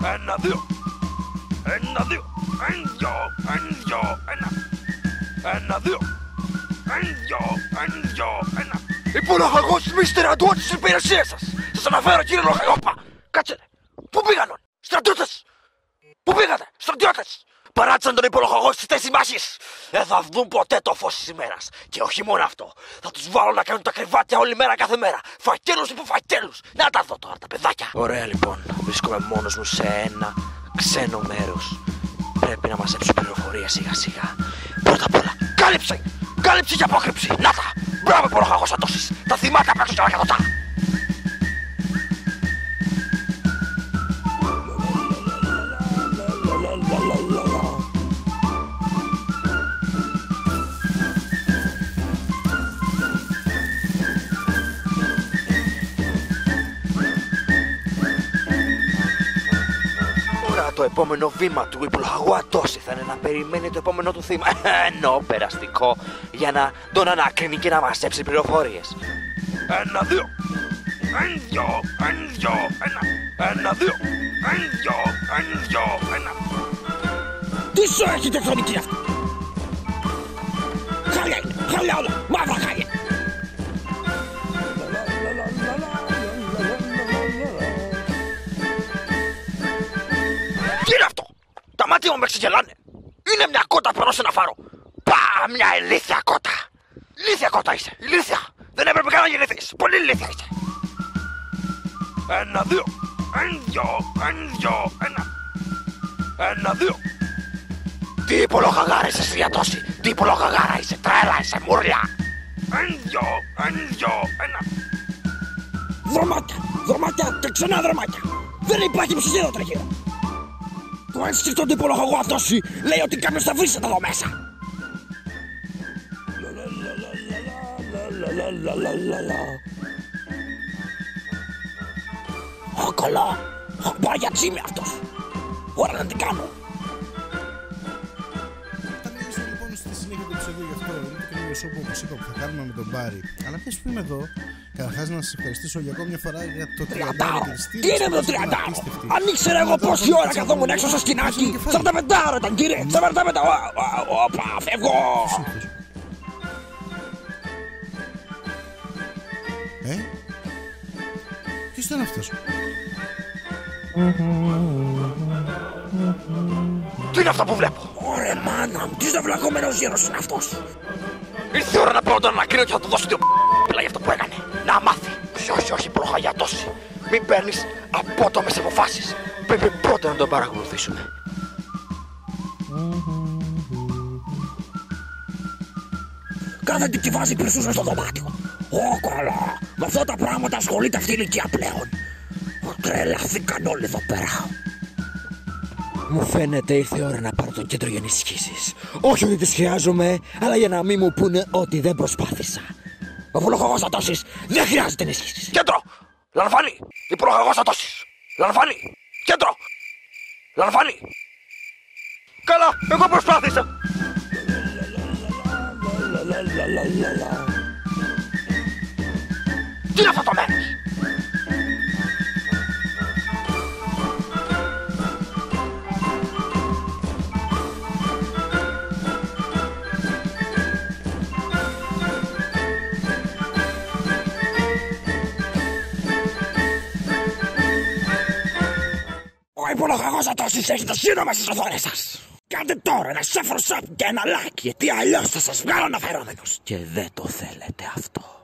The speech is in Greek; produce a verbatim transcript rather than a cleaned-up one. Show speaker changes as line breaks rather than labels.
Ένα, δύο. Ένα, δύο. Ένα, δυο. Ένα, δυο. Ένα. Ένα, δύο. Ένα, δυο. Ένα, δυο. Ένα. Υπολογαγός μίστερ Αντουότ στις υπηρεσίες σας. Σας αναφέρω κύριε Λοχαγόπα. Κάτσε ρε. Πού πήγαν όλοι. Στρατιώτες. Πού πήγατε. Στρατιώτες. Παράτησαν τον υπολογαγό στις θέσεις μάχης. Δεν θα δουν ποτέ το φως της ημέρας. Και όχι μόνο αυτό. Θα τους βάλω να κάνουν τα κρεβάτια όλη μέρα κάθε μέρα. Φακέλους υπό φακέλους. Να τα δω τώρα τα παιδάκια. Ωραία λοιπόν. Βρίσκομαι μόνος μου σε ένα ξένο μέρος. Πρέπει να μαζέψω πληροφορίες σιγά σιγά. Πρώτα απ' όλα. Κάλυψη! Κάλυψη και απόκρυψη! Να τα! Μπράβο υπολογαγός Ατώσης! Τα θυμάται απ' έξω και ανακατοτά! Το επόμενο βήμα του υπολογαγού Ατώση θα είναι να περιμένει το επόμενο του θύμα, ενώ περαστικό, για να τον ανακρίνει και να μαζέψει πληροφορίες. Ένα, δύο. Ένα, δυο. Ένα, δυο. Ένα. Ένα, δύο. Ένα, δυο. Ένα, δυο. Ένα.
Τι σου έχει τεχνική αυτή. Χάλια είναι. Χάλια όλα. Μαύρα χάλια.
Τι είναι αυτό! Τα μάτια μου με ξεγελάνε! Είναι μια κότα πάνω σε ένα φάρο! Πα, μια ηλίθια κότα! Ηλίθια κότα είσαι! Ηλίθια! Δεν έπρεπε καν να γεννηθείς! Πολύ ηλίθια είσαι! Ένα, δύο! Ένα, δυο! Ένα, δυο! Ένα! Ένα, δύο! Τι υπολογαγάρα είσαι εσύ Ατώση! Τι υπολογαγάρα είσαι! Τρέλα είσαι! Μουρλιά! Ένα, δυο! Ένα, δυο! Ένα!
Δρομάκια! Δρομάκια και ξανά δρομάκια! Δεν υπάρχει ψυχίδο τριγύρω! Το ένστικτο του υπολογαγού Ατώση λέει ότι κάποιος θα βρίσκεται εδώ μέσα. Α, καλά. Πάει για τσίμι αυτός. Ώρα να την κάνω.
Όταν είμαστε λοιπόν στη συνέχεια του επεισοδίου γι' αυτό, είναι το καινούριο show που όπως είπα που θα κάνουμε με τον Μπάρι. Αλλά ποιος που είμαι εδώ, καταρχάς να σας ευχαριστήσω για ακόμη μια φορά για το τριάντα.
Τι είναι με το τριάντα! Αν ήξερα εγώ πόση ώρα καθόμουν έξω στο σκηνάκι! σαράντα πέντε ώρα ήταν κύριε! σαράντα πέντε! Όπα, φεύγω!
Ε? Ποιος ήταν αυτός?
Τι είναι αυτά που βλέπω!
Ωραία μάνα μου! Τι στο βλακωμένος γέρος είναι αυτός!
Ήρθε η ώρα να πάω τον ανακρίνω και θα του δώσω δύο π***λα για αυτό που έκανε. Να μάθει. Όχι, όχι, υπολογαγή Ατώση. Μην παίρνεις απότομες αποφάσεις. Πρέπει πρώτα να τον παρακολουθήσουμε.
Κάθε τι βάζει πυρσούς μες στο δωμάτιο. Ω καλά. Με αυτά τα πράγματα ασχολείται αυτή η ηλικία πλέον. Τρελάθηκαν όλοι εδώ πέρα. Μου φαίνεται ήρθε η ώρα να πάρω τον κέντρο για ενισχύσεις. Όχι ότι τις χρειάζομαι, αλλά για να μην μου πούνε ότι δεν προσπάθησα. Ο υπολογαγός Ατώσης δεν χρειάζεται ενισχύσεις.
Κέντρο! Λανφάνι! Υπολογαγός Ατώσης! Λανφάνι! Κέντρο! Λανφάνι! Καλά, εγώ προσπάθησα! Τι είναι αυτό το μέρος!
Ο υπολογαγός Ατώσης έχει τα σύνομα στις οθόνες σας. Κάντε τώρα ένα σαφροσάπ και ένα like, γιατί αλλιώς θα σας βγάλω αναφερόμενος. Και δεν το θέλετε αυτό.